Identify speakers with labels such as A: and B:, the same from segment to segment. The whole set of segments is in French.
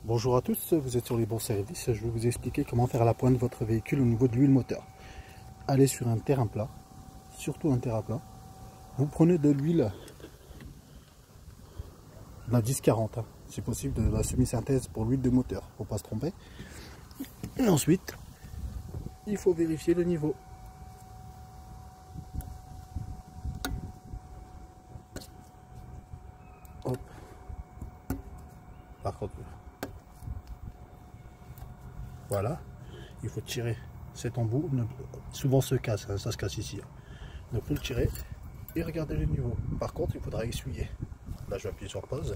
A: Bonjour à tous, vous êtes sur les bons services. Je vais vous expliquer comment faire la pointe de votre véhicule au niveau de l'huile moteur. Allez sur un terrain plat, surtout un terrain plat. Vous prenez de l'huile, la 10-40, si possible de la semi-synthèse pour l'huile de moteur, pour ne pas se tromper. Et ensuite, il faut vérifier le niveau. Hop. Par contre, voilà, il faut tirer cet embout, souvent se casse, ça se casse ici. Donc il faut le tirer et regarder le niveau. Par contre, il faudra essuyer. Là, je vais appuyer sur pause.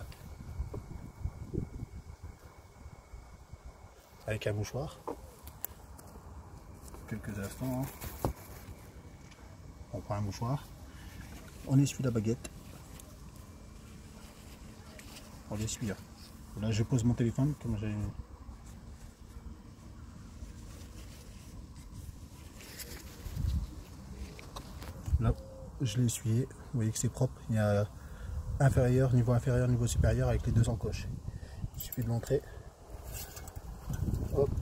A: Avec un mouchoir. Quelques instants. On prend un mouchoir. On essuie la baguette. On l'essuie là. Là, je pose mon téléphone comme j'ai. Là, je l'ai essuyé. Vous voyez que c'est propre. Il y a inférieur, niveau supérieur avec les deux encoches. Il suffit de l'entrer. Hop.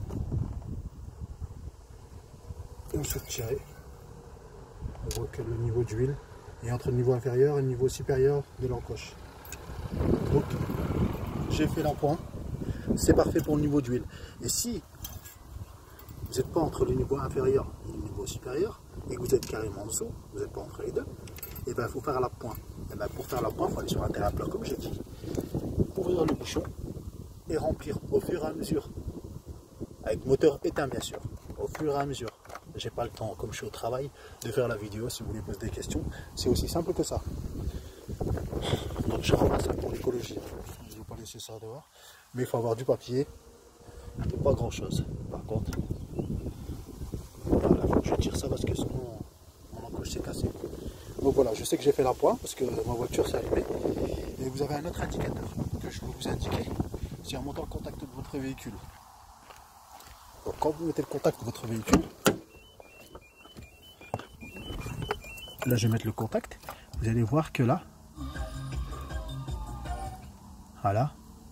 A: Et ensuite tirer. On voit que le niveau d'huile est entre le niveau inférieur et le niveau supérieur de l'encoche. Donc, j'ai fait l'empoint. C'est parfait pour le niveau d'huile. Et si vous n'êtes pas entre le niveau inférieur et le niveau supérieur, et que vous êtes carrément en dessous, vous n'êtes pas entre les deux, et bien il faut faire l'appoint. Et bien pour faire l'appoint, il faut aller sur un terrain plat comme j'ai dit, ouvrir le bouchon et remplir au fur et à mesure. Avec moteur éteint bien sûr, au fur et à mesure. J'ai pas le temps, comme je suis au travail, de faire la vidéo. Si vous voulez poser des questions, c'est aussi simple que ça. Donc je ramasse ça pour l'écologie. Je ne vais pas laisser ça dehors. Mais il faut avoir du papier et pas grand chose. Par contre, voilà, je tire ça parce que sinon mon encoche s'est cassée. Donc voilà, je sais que j'ai fait l'appoint parce que ma voiture s'est allumée. Et vous avez un autre indicateur que je peux vous indiquer. C'est en montant le contact de votre véhicule. Donc quand vous mettez le contact de votre véhicule, là je vais mettre le contact, vous allez voir que là, voilà,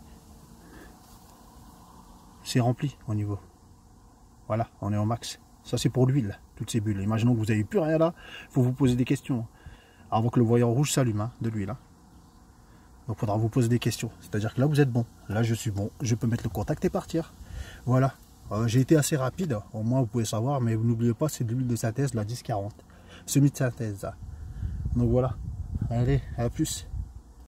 A: c'est rempli au niveau. Voilà, on est au max. Ça c'est pour l'huile, toutes ces bulles. Imaginons que vous n'avez plus rien là, il faut vous poser des questions. Avant que le voyant rouge s'allume, de l'huile. Donc il faudra vous poser des questions. C'est-à-dire que là vous êtes bon, là je suis bon, je peux mettre le contact et partir. Voilà, j'ai été assez rapide, au moins vous pouvez savoir, mais vous n'oubliez pas, c'est de l'huile de synthèse, la 10-40. Semi-synthèse. Donc voilà, allez, à plus.